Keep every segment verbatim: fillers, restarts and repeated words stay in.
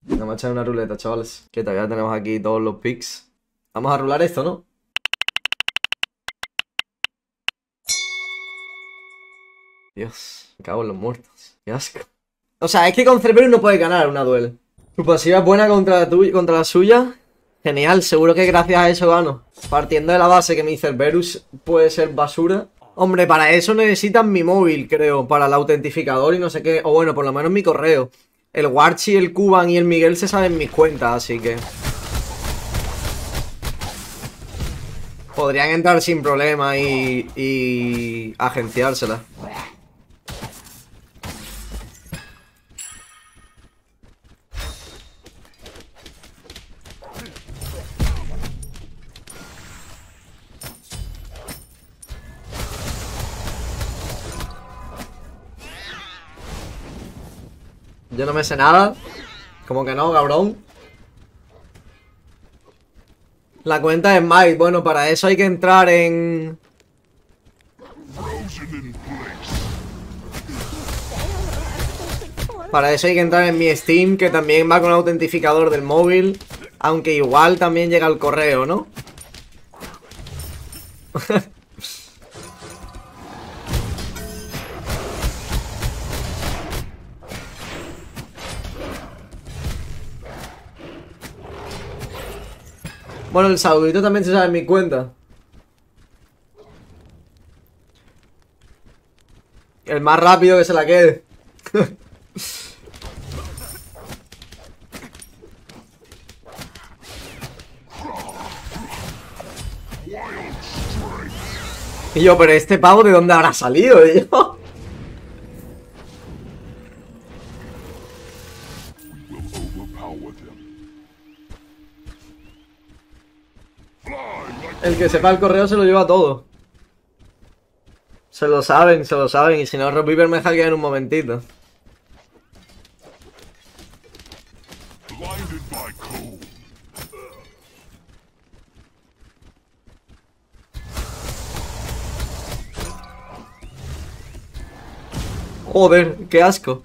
Vamos a echar una ruleta, chavales. Que todavía tenemos aquí todos los picks. Vamos a rular esto, ¿no? Dios, me cago en los muertos. Qué asco. O sea, es que con Cerberus no puedes ganar una duel. Tu pasiva es buena contra la, tuya, contra la suya. Genial, seguro que gracias a eso gano. Partiendo de la base que mi Cerberus puede ser basura. Hombre, para eso necesitan mi móvil, creo. Para el autentificador y no sé qué. O bueno, por lo menos mi correo. El Warchi, el Cuban y el Miguel se saben mis cuentas, así que... podrían entrar sin problema y... y... agenciársela. Yo no me sé nada. Como que no, cabrón. La cuenta es Mike. Bueno, para eso hay que entrar en... Para eso hay que entrar en mi Steam, que también va con el autentificador del móvil. Aunque igual también llega al correo, ¿no? Bueno, el saludito también se sabe en mi cuenta. El más rápido que se la quede. Y yo, pero este pavo, ¿de dónde habrá salido, tío? El que sepa el correo se lo lleva todo. Se lo saben, se lo saben. Y si no, Reviver me hackea en un momentito. Joder, qué asco.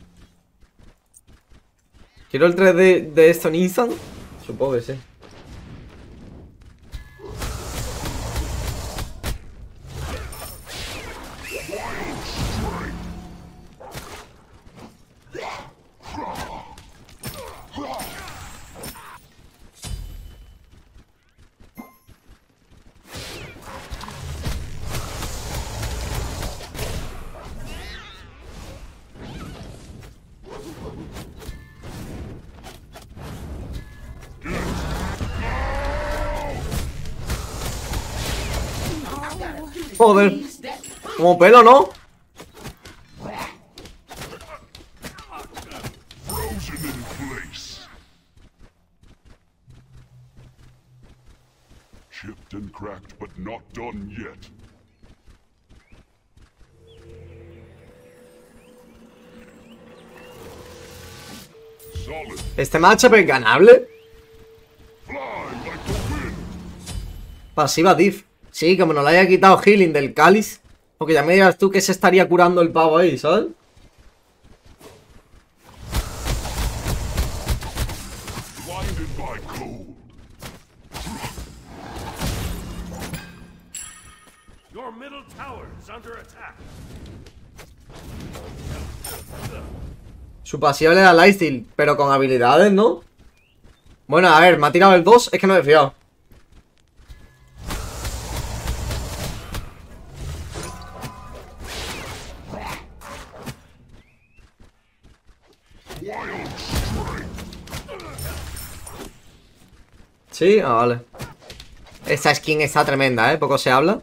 ¿Quiero el tres D de esto en Instant? Supongo que sí. Joder, como pelo, ¿no? Chipped and cracked, but not done yet. ¿Este matchup es ganable? Pasiva diff. Sí, como no le haya quitado healing del cáliz. Porque ya me dirás tú que se estaría curando el pavo ahí, ¿sabes? Su pasiva le da lifesteal, pero con habilidades, ¿no? Bueno, a ver, me ha tirado el dos, es que no me he fiado. Sí, ah, vale. Esta skin está tremenda, ¿eh? Poco se habla.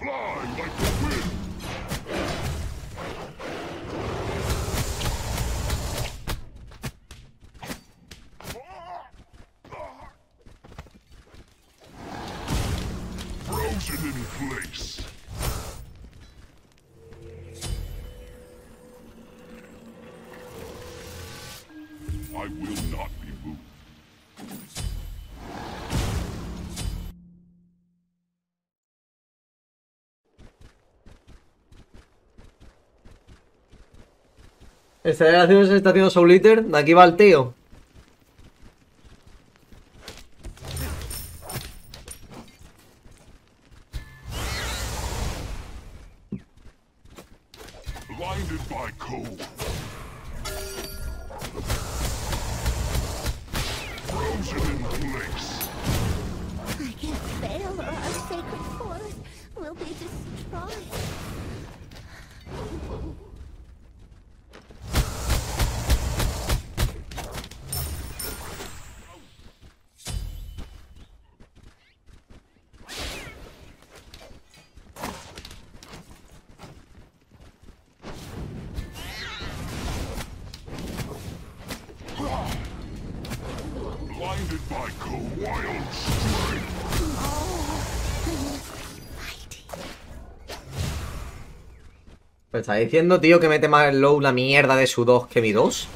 Fly like the wind. Frozen in place. I will not be moved. Esta relación se está haciendo Soul Eater. De aquí va el tío. Blinded by cold. Frozen in place. I can't fail or our sacred forest will be destroyed. Blinded by cold. Wild strike. ¿Me está diciendo, tío, que mete más el low la mierda de su dos que mi dos?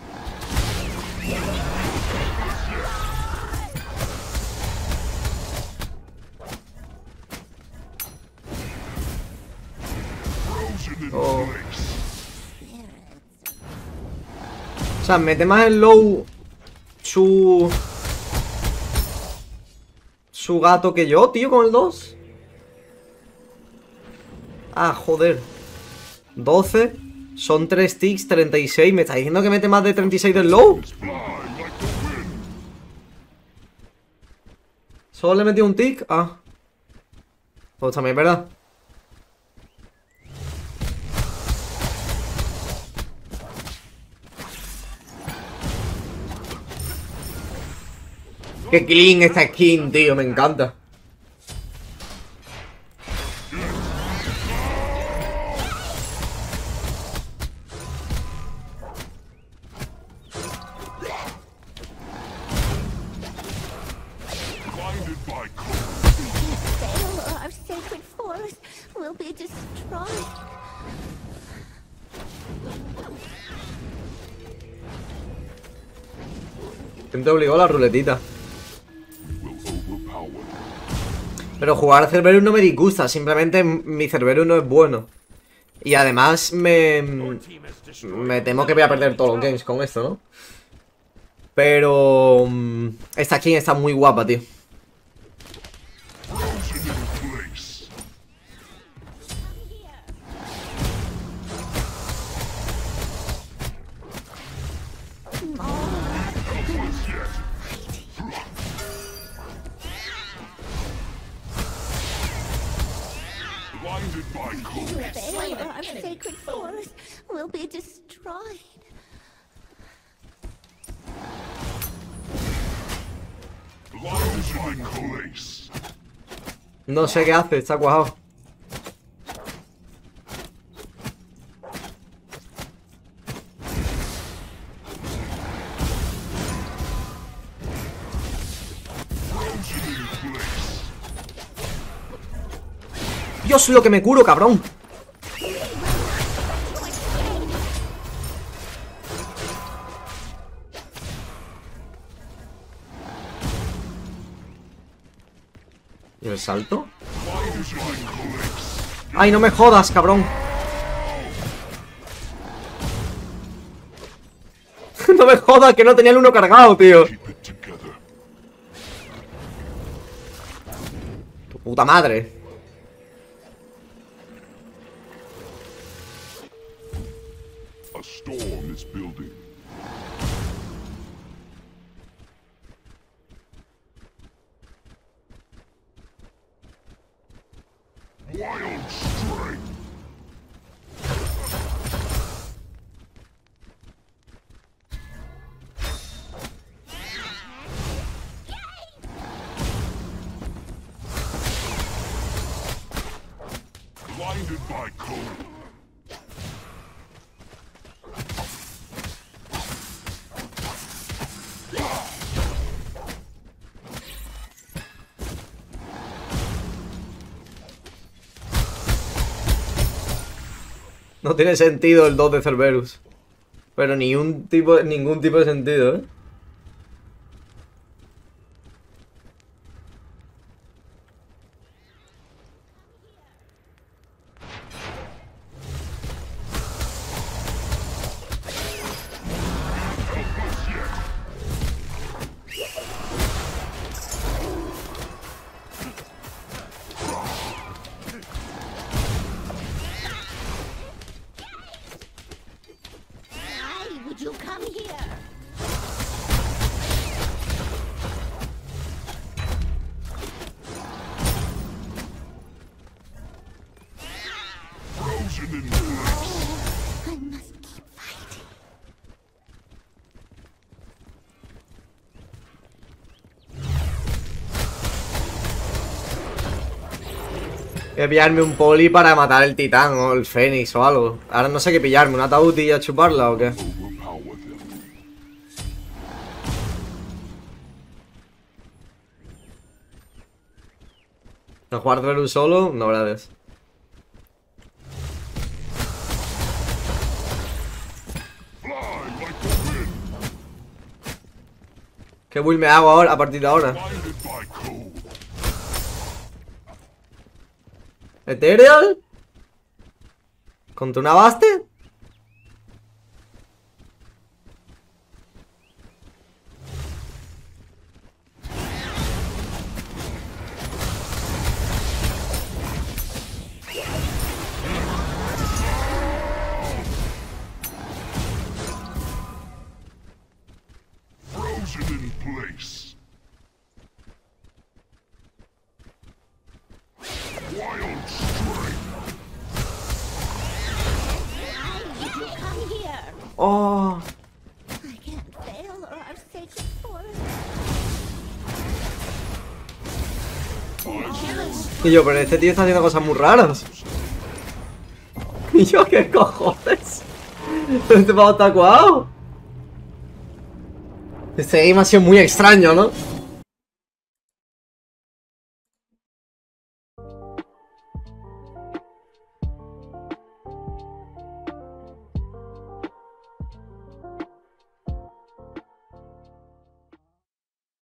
Frozen in Oh. place. O sea, mete más el low su... Su gato que yo, tío, con el dos. Ah, joder. doce. Son tres ticks, treinta y seis. ¿Me está diciendo que mete más de treinta y seis del low? Fly like the wind. ¿Solo le metí un tick? Ah. Pues también es verdad. Qué clean esta skin, tío, me encanta. Blinded by cold. Fail or our sacred forest will be destroyed. ¿Quién te obligó a la ruletita? Will overpower. Pero jugar Cerberus no me disgusta, simplemente mi Cerberus no es bueno. Y además me... Me temo que voy a perder todos los games con esto, ¿no? Pero... mm, Esta skin está muy guapa, tío. Frozen in place. Helpless yet. Blinded by cold. Fail or our sacred forest will be destroyed. Blinded by place. No sé qué hace, está cuajado. Frozen in place. Dios, lo que me curo, cabrón. ¿Y el salto? Blinded by place. ¡Ay, no me jodas, cabrón! No me jodas, que no tenía el uno cargado, tío. Keep it together. Tu puta madre. A storm is building. Wild strike. Blinded by cold. No tiene sentido el dos de Cerberus. Pero ni un tipo, ningún tipo de sentido, ¿eh? Why would you come here? Frozen in place. I must keep fighting. Voy a pillarme un poli para matar el titán o el fénix o algo. Ahora no sé qué pillarme, ¿un ataúd y a chuparla o qué? Overpower them. ¿No jugar Cerberus solo? No, gracias. Fly like the wind. ¿Qué build me hago ahora a partir de ahora? Blinded by cold. ¿Ethereal? ¿Contra una baste? Frozen in place. Wild strength. Why would you come here? Oh. I can't fail or our sacred forest. Y yo, pero este tío está haciendo cosas muy raras. Y yo, ¿qué cojones? Este pavo está cuadrado. Este game ha sido muy extraño, ¿no?